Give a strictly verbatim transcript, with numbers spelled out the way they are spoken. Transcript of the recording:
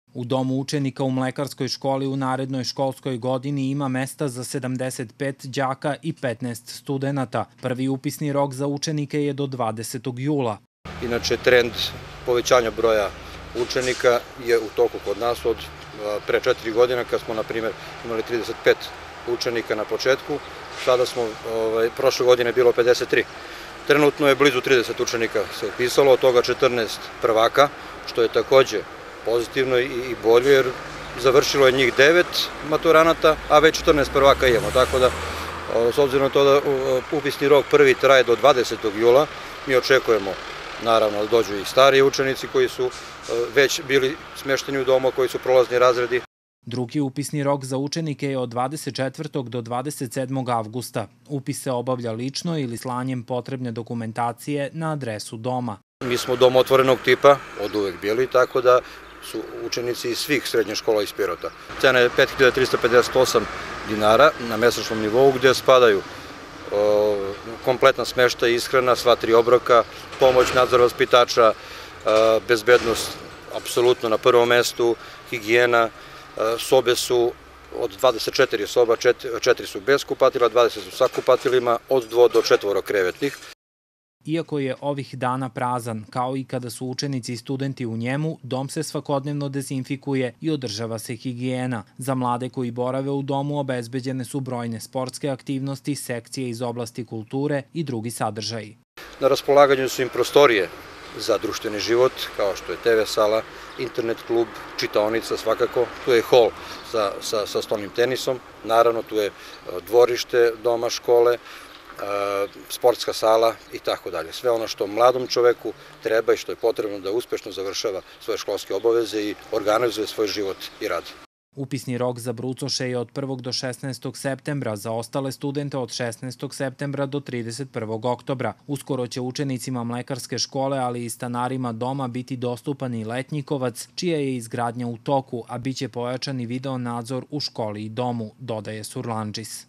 U domu učenika u Mlekarskoj školi u narednoj školskoj godini ima mesta za sedamdeset pet đaka i petnaest studenata. Prvi upisni rok za učenike je do dvadesetog jula. Inače, trend povećanja broja učenika je u toku kod nas od pre četiri godina, kad smo, na primjer, imali trideset pet učenika na početku. Sada smo, ovaj, prošle godine je bilo pedeset tri. Trenutno je blizu trideset učenika se upisalo, od toga četrnaest prvaka, što je takođe pozitivno i bolje, jer završilo je njih devet maturanata, a već četrnaest prvaka imamo. Tako da, s obzirom na to da upisni rok prvi traje do dvadesetog jula, mi očekujemo naravno da dođu i stariji učenici koji su već bili smešteni u domu, koji su prolazni razredi. Drugi upisni rok za učenike je od dvadeset četvrtog do dvadeset sedmog avgusta. Upis se obavlja lično ili slanjem potrebne dokumentacije na adresu doma. Mi smo dom otvorenog tipa, od uvek bili, tako da su učenici iz svih srednjih škola iz Pirota. Cena je pet hiljada trista pedeset osam dinara na mesečnom nivou, gde spadaju kompletna smešta i ishrana, sva tri obroka, pomoć, nadzor vaspitača, bezbednost apsolutno na prvom mestu, higijena. Sobe su od dvadeset četiri soba, četiri su bez kupatila, dvadeset su sa kupatilima, od dvo do četvoro krevetnih. Iako je ovih dana prazan, kao i kada su učenici i studenti u njemu, dom se svakodnevno dezinfikuje i održava se higijena. Za mlade koji borave u domu obezbeđene su brojne sportske aktivnosti, sekcije iz oblasti kulture i drugi sadržaji. Na raspolaganju su im prostorije za društveni život, kao što je te ve sala, internet klub, čitaonica svakako, tu je hol sa, sa, sa stolnim tenisom, naravno tu je dvorište doma škole, sportska sala i tako dalje. Sve ono što mladom čoveku treba i što je potrebno da uspešno završava svoje školske obaveze i organizuje svoj život i rad. Upisni rok za brucoše je od prvog do šesnaestog septembra, za ostale studente od šesnaestog septembra do trideset prvog oktobra. Uskoro će učenicima Mlekarske škole, ali i stanarima doma biti dostupan i letnjikovac, čija je izgradnja u toku, a biće pojačan i video nadzor u školi i domu, dodaje Surlandžis.